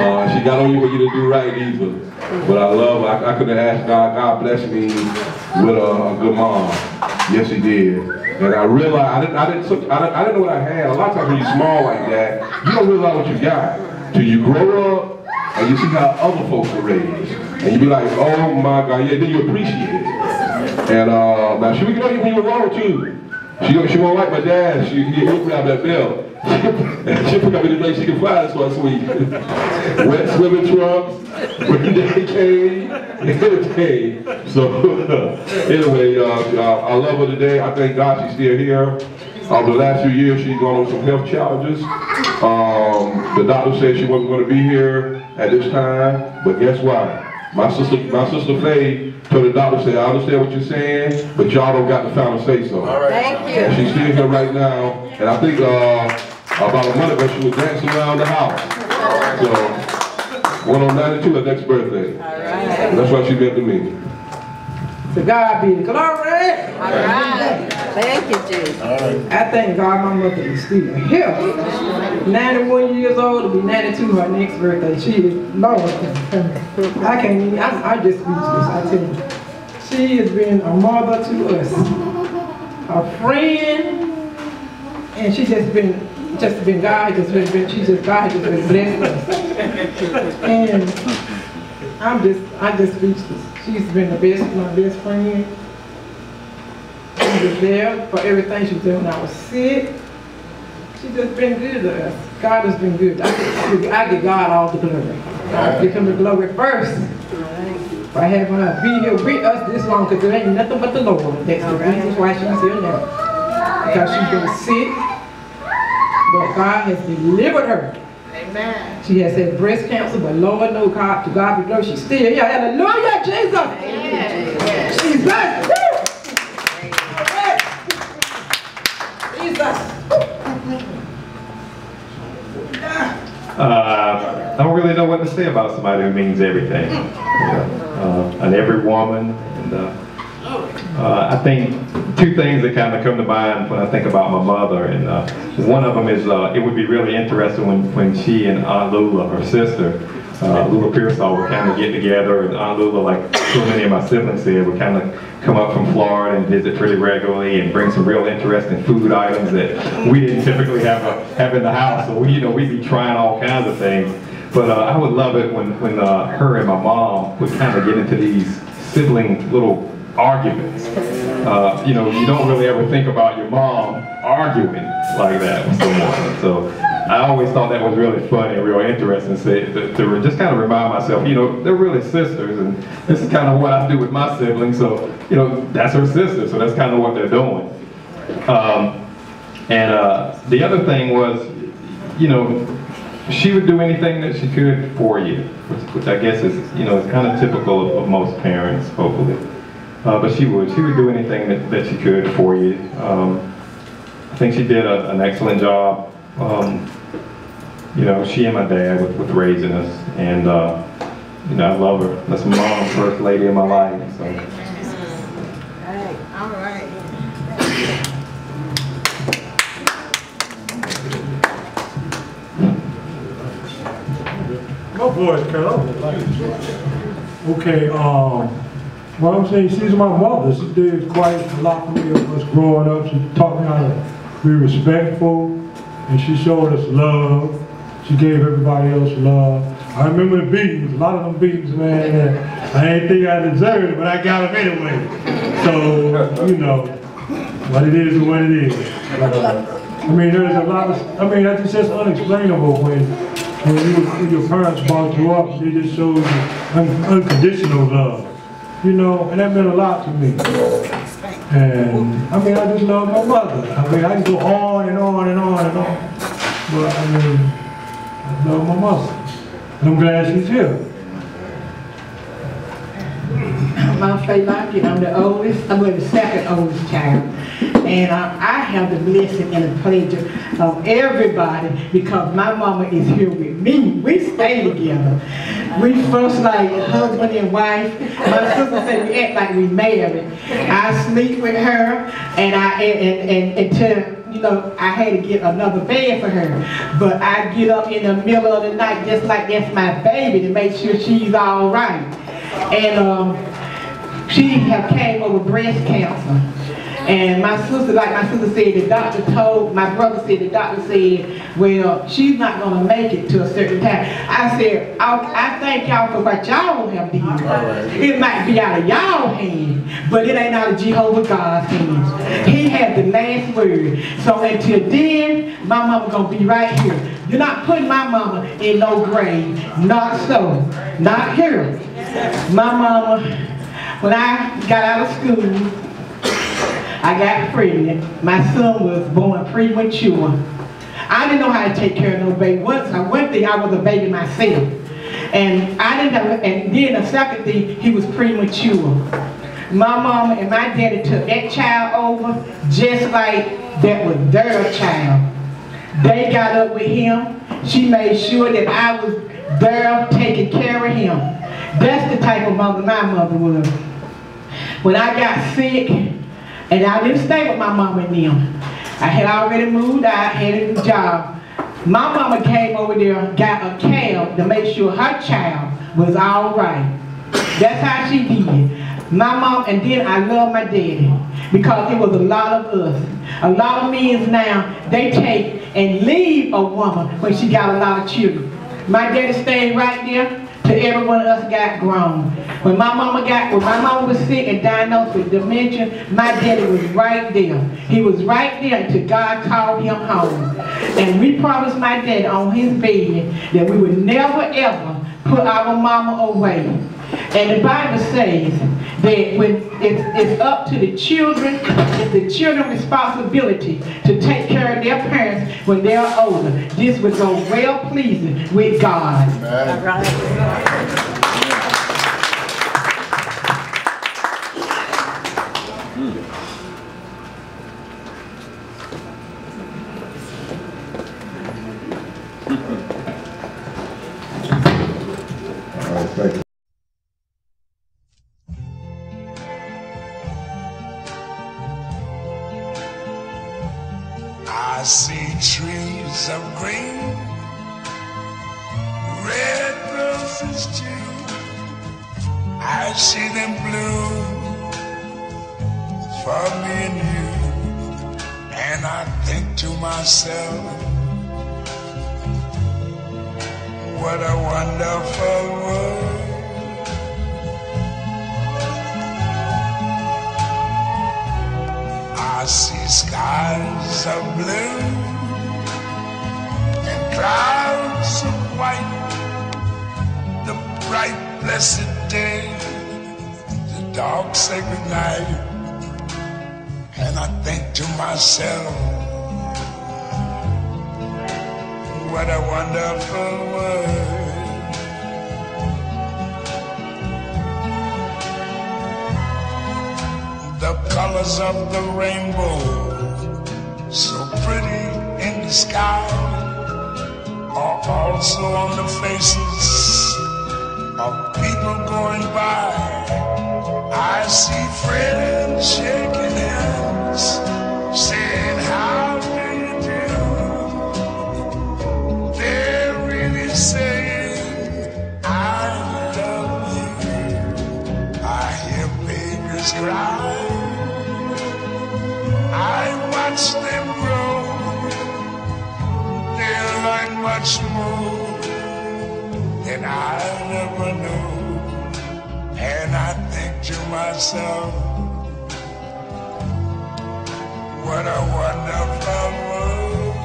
She got on you for you to do right either. But I love her. I could have asked God. God bless me with a good mom. Yes, He did. And I realized I didn't know what I had. A lot of times when you're small like that, you don't realize what you got till you grow up and you see how other folks are raised, and you be like, oh my God, yeah. Then you appreciate it. And now she would know you when you were wrong too. She won't like my dad. He'll grab that belt. She'll pick up anything she can find, so sweet. Wet swimming trunks, birthday cake, everything. So anyway, I love her today. I thank God she's still here. The last few years she's gone on some health challenges. The doctor said she wasn't going to be here at this time, but guess what? My sister Faye told the doctor, said, I understand what you're saying, but y'all don't got the final say so. All right. Thank you. And she's still here right now, and I think about a month ago she was dancing around the house. So, one on 92, her next birthday. All right. That's what she meant to me. To God be the glory. All right. Thank you, Jesus. All right. I thank God my mother is still here. 91 years old, to be 92 her next birthday. She is, Lord, I can't even, I'm just speechless, I tell you. She has been a mother to us, a friend, and she God has just been blessed us. And I'm just speechless. She's been my best friend. She was there for everything. She was there when I was sick. She's just been good to us. God has been good. I give God all the glory. I give Him the glory first. For having her be here with us this long, because there ain't nothing but the Lord. That's the reason why she's here now. Because she's been sick, but God has delivered her. Amen. She has had breast cancer, but Lord knows God, to God be glory, she's still here. Hallelujah, Jesus. Amen. Jesus. Jesus. I don't really know what to say about somebody who means everything. And every woman. And I think two things that kind of come to mind when I think about my mother. And one of them is it would be really interesting when she and Aunt Lula, her sister, Lula Pearsall, would kind of get together. And Aunt Lula, like so many of my siblings did, would kind of come up from Florida and visit pretty regularly and bring some real interesting food items that we didn't typically have in the house. So we'd be trying all kinds of things. But I would love it when her and my mom would kind of get into these sibling little arguments. You don't really ever think about your mom arguing like that with someone. So I always thought that was really funny and real interesting to just kind of remind myself, they're really sisters, and this is kind of what I do with my siblings. So, that's her sister, so that's kind of what they're doing. The other thing was, she would do anything that she could for you, which I guess is, is kind of typical of most parents, hopefully. But she would do anything that she could for you. I think she did an excellent job. She and my dad with raising us, and I love her. That's my mom, first lady in my life. So. All right. My voice cut off. Okay, what I'm saying, she's my mother. She did quite a lot for me of us growing up. She taught me how to be respectful, and she showed us love. She gave everybody else love. I remember the beatings, a lot of them beatings, man. I didn't think I deserved it, but I got them anyway. So, what it is what it is. But, there's a lot of, that's just unexplainable when your parents brought you up. They just showed you unconditional love. And that meant a lot to me. And I just love my mother. I can go on and on and on and on. But I love my mother. And I'm glad she's here. I'm Faye Lockett. I'm the oldest. I'm the second oldest child. And I have the blessing and the pleasure of everybody because my mama is here with me. We stay together. We first like husband and wife. My sister said we act like we married. I sleep with her and until you know, I had to get another bed for her. But I get up in the middle of the night just like that's my baby to make sure she's all right. And she have came over breast cancer. And my sister, like my sister said, the doctor told, my brother said, the doctor said, well, she's not going to make it to a certain time. I said, I thank y'all for what y'all have done. It might be out of y'all hands, but it ain't out of Jehovah God's hands. He has the last word. So until then, my mama going to be right here. You're not putting my mama in no grave. Not so. Not here. My mama, when I got out of school, I got pregnant. My son was born premature. I didn't know how to take care of no baby. One thing, I was a baby myself. And I didn't know, and then the second thing, he was premature. My mama and my daddy took that child over just like that was their child. They got up with him. She made sure that I was there taking care of him. That's the type of mother my mother was. When I got sick, and I didn't stay with my mama and them. I had already moved out, had a job. My mama came over there, got a cab to make sure her child was all right. That's how she did. My mom, and then I love my daddy because it was a lot of us. A lot of men now, they take and leave a woman when she got a lot of children. My daddy stayed right there till every one of us got grown. When my mama was sick and diagnosed with dementia, my daddy was right there. He was right there until God called him home. And we promised my daddy on his bed that we would never ever put our mama away. And the Bible says that when it's up to the children, it's the children's responsibility to take care of their parents when they're older. This would go well pleasing with God. All right. Thank you. I see trees of green, red roses too. I see them bloom for me and you. And I think to myself, what a wonderful world. I see skies of blue and clouds of white, the bright blessed day, the dark sacred night. And I think to myself, what a wonderful world. The colors of the rainbow, so pretty in the sky, are also on the faces of people going by. I see friends shaking hands, saying, how do you do? They're really saying, I love you. I hear babies cry. I watch them grow. They'll learn much more than I never knew. And I think to myself, what a wonderful world.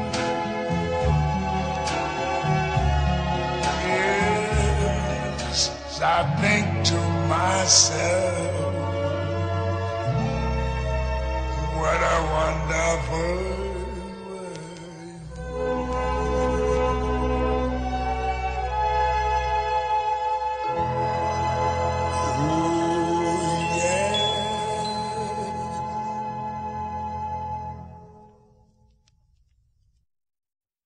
Yes, I think to myself, what a wonderful